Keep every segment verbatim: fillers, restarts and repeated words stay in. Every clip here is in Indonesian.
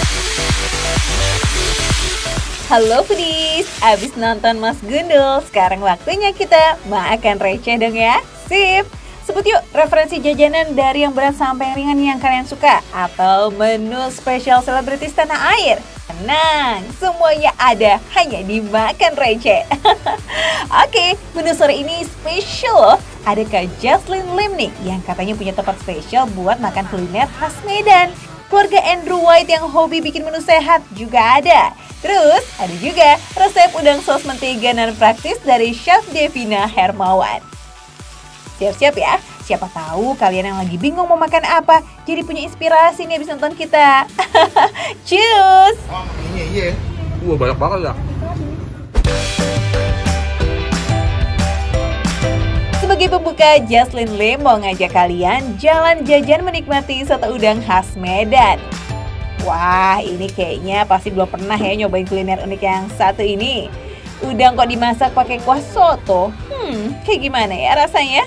Halo foodies, abis nonton Mas Gundul, sekarang waktunya kita makan receh dong ya. Sip! Sebut yuk referensi jajanan dari yang berat sampai yang ringan yang kalian suka, atau menu spesial selebritis tanah air. Tenang, semuanya ada hanya di Makan Receh. Oke, menu sore ini spesial loh. Ada Kak Jaslyn Lim nih yang katanya punya tempat spesial buat makan kuliner khas Medan. Keluarga Andrew White yang hobi bikin menu sehat juga ada. Terus ada juga resep udang saus mentega dan praktis dari Chef Devina Hermawan. Siap-siap ya, siapa tahu kalian yang lagi bingung mau makan apa, jadi punya inspirasi nih habis nonton kita. Cheers! Oh, ini iya. Wah, banyak banget ya. Sebagai pembuka, Jaslyn Lim mau ngajak kalian jalan jajan menikmati soto udang khas Medan. Wah, ini kayaknya pasti belum pernah ya nyobain kuliner unik yang satu ini. Udang kok dimasak pakai kuah soto? Hmm, kayak gimana ya rasanya?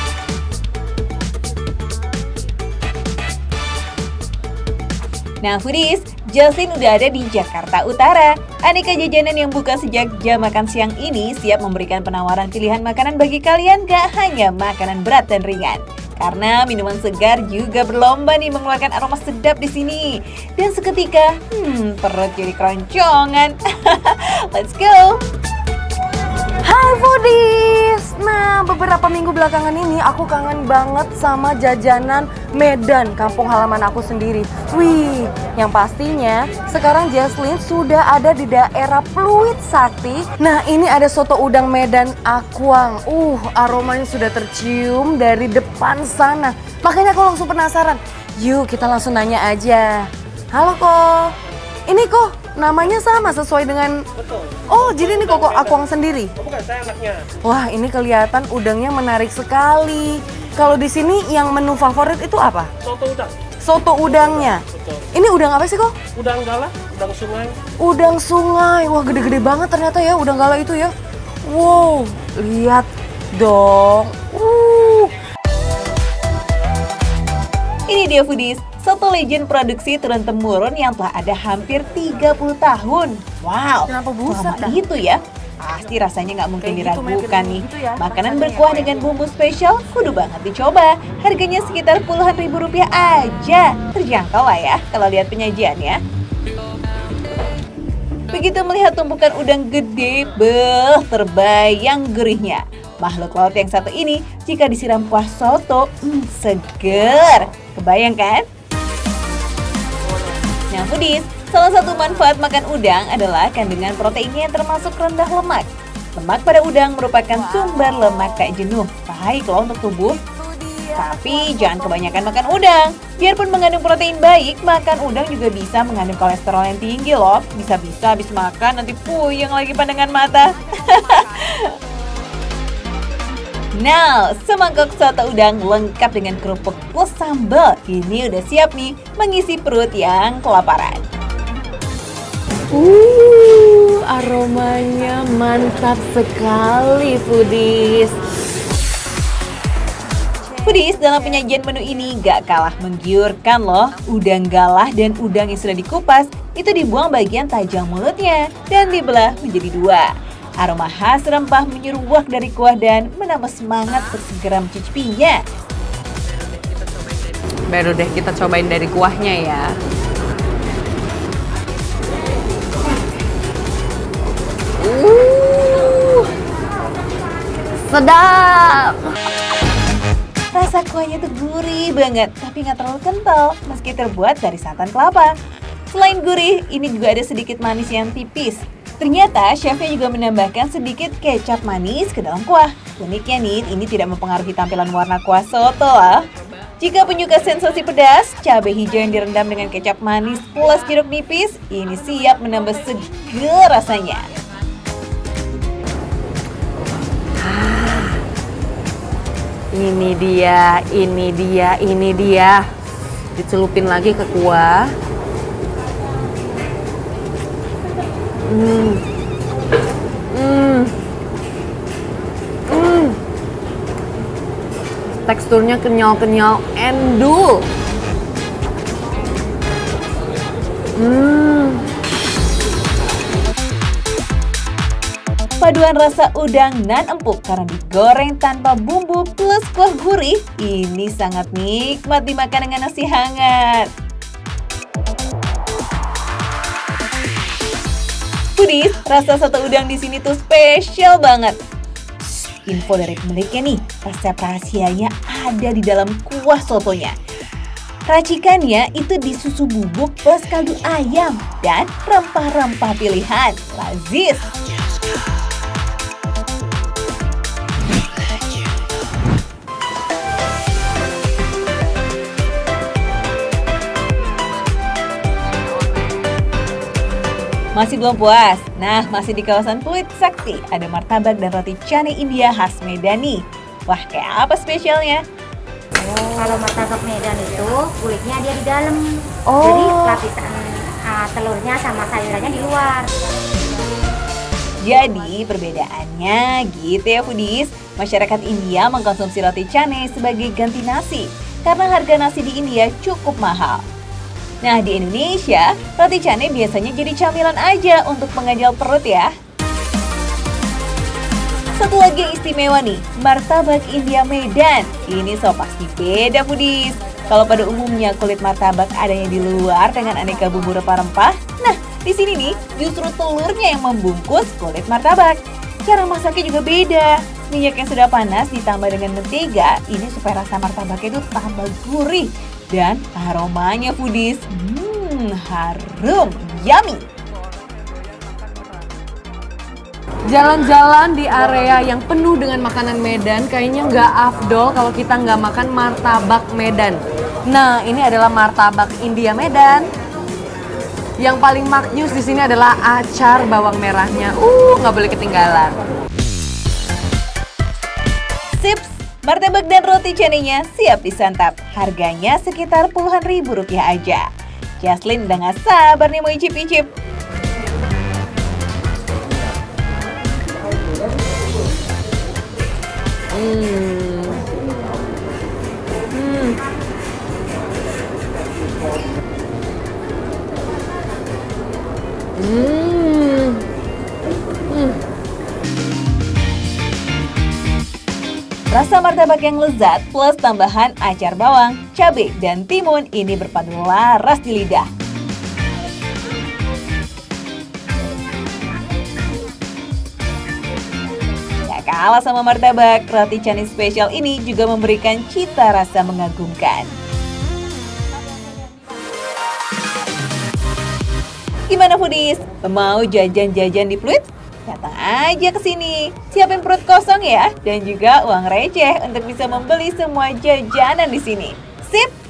Nah foodies, Jaslyn udah ada di Jakarta Utara. Aneka jajanan yang buka sejak jam makan siang ini siap memberikan penawaran pilihan makanan bagi kalian, gak hanya makanan berat dan ringan. Karena minuman segar juga berlomba nih mengeluarkan aroma sedap di sini. Dan seketika, hmm, perut jadi keroncongan. Let's go! Hai foodies! Nah, beberapa minggu belakangan ini aku kangen banget sama jajanan Medan, kampung halaman aku sendiri. Wih, yang pastinya sekarang Jaslyn sudah ada di daerah Pluit Sakti. Nah, ini ada soto udang Medan Akwang. Uh, aromanya sudah tercium dari depan sana. Makanya aku langsung penasaran. Yuk, kita langsung nanya aja. Halo kok, ini kok namanya sama sesuai dengan... Betul. Oh, jadi ini kok Akwang sendiri? Oh, bukan, saya anaknya. Wah, ini kelihatan udangnya menarik sekali. Kalau di sini yang menu favorit itu apa? Soto udang. Soto udangnya. Betul. Ini udang apa sih kok? Udang galah, udang sungai. Udang sungai. Wah, gede-gede banget ternyata ya udang gala itu ya. Wow, lihat dong. Uh. Ini dia foodies, soto legend produksi turun-temurun yang telah ada hampir tiga puluh tahun. Wow, Kenapa buset lama dah? itu ya? Pasti rasanya nggak mungkin Kayak gitu, diragukan kayak nih. gitu ya, Makanan rasanya berkuah ya, dengan bumbu spesial kudu banget dicoba. Harganya sekitar puluhan ribu rupiah aja. Terjangkau lah ya kalau lihat penyajiannya. Begitu melihat tumpukan udang gede, beh, terbayang gurihnya. Makhluk laut yang satu ini jika disiram kuah soto, hmm, seger. Kebayang kan? Nah foodies, salah satu manfaat makan udang adalah kandungan proteinnya yang termasuk rendah lemak. Lemak pada udang merupakan sumber lemak tak jenuh, baik loh untuk tubuh. Tapi jangan kebanyakan makan udang. Biarpun mengandung protein baik, makan udang juga bisa mengandung kolesterol yang tinggi loh. Bisa-bisa habis makan nanti puyeng lagi pandangan mata. Nah, semangkok soto udang lengkap dengan kerupuk plus sambal. Ini udah siap nih mengisi perut yang kelaparan. Uh, aromanya mantap sekali foodies. Foodies, dalam penyajian menu ini gak kalah menggiurkan loh. Udang galah dan udang yang sudah dikupas itu dibuang bagian tajam mulutnya dan dibelah menjadi dua. Aroma khas rempah menyeruak dari kuah dan menambah semangat untuk segera mencicipinya. Baru deh kita cobain dari kuahnya ya. Uh, sedap. Rasa kuahnya tuh gurih banget, tapi nggak terlalu kental meski terbuat dari santan kelapa. Selain gurih, ini juga ada sedikit manis yang tipis. Ternyata chefnya juga menambahkan sedikit kecap manis ke dalam kuah. Uniknya nih, ini tidak mempengaruhi tampilan warna kuah soto lah. Jika penyuka sensasi pedas, cabai hijau yang direndam dengan kecap manis plus jeruk nipis, ini siap menambah seger rasanya. Ini dia, ini dia, ini dia. Dicelupin lagi ke kuah. Hmm. Hmm. Hmm. Teksturnya kenyal-kenyal endul. Hmm. Paduan rasa udang nan empuk karena digoreng tanpa bumbu plus kuah gurih, ini sangat nikmat dimakan dengan nasi hangat. Foodies, rasa soto udang di sini tuh spesial banget. Info dari pemiliknya nih, resep rahasianya ada di dalam kuah sotonya. Racikannya itu disusu bubuk plus kaldu ayam dan rempah-rempah pilihan. Lazis. Masih belum puas? Nah, masih di kawasan Pluit Sakti, ada martabak dan roti canai India khas Medan nih. Wah, kayak apa spesialnya? Oh. Kalau martabak Medan itu kulitnya dia di dalam, Oh. jadi lapisan uh, telurnya sama sayurannya di luar. Jadi perbedaannya gitu ya foodies. Masyarakat India mengkonsumsi roti canai sebagai ganti nasi karena harga nasi di India cukup mahal. Nah, di Indonesia, roti canai biasanya jadi camilan aja untuk mengganjal perut ya. Satu lagi yang istimewa nih, martabak India Medan. Ini so pasti beda foodies. Kalau pada umumnya kulit martabak adanya di luar dengan aneka bumbu rempah-rempah, nah di sini nih justru telurnya yang membungkus kulit martabak. Cara masaknya juga beda. Minyak yang sudah panas ditambah dengan mentega, ini supaya rasa martabaknya itu tambah gurih. Dan aromanya foodies, hmm, harum, yummy. Jalan-jalan di area yang penuh dengan makanan Medan kayaknya nggak afdol kalau kita nggak makan martabak Medan. Nah, ini adalah martabak India Medan. Yang paling maknyus di sini adalah acar bawang merahnya. Uh, nggak boleh ketinggalan. Sips, martabak dan roti canainya siap disantap. Harganya sekitar puluhan ribu rupiah aja. Jaslyn udah gak sabar nih mau icip-icip. Hmm. Hmm. Hmm. Hmm. Rasa martabak yang lezat plus tambahan acar bawang, cabai, dan timun ini berpadu laras di lidah. Gak kalah sama martabak, roti canai spesial ini juga memberikan cita rasa mengagumkan. Gimana foodies? Mau jajan-jajan di Pluit? Datang aja ke sini. Siapin perut kosong ya dan juga uang receh untuk bisa membeli semua jajanan di sini. Sip!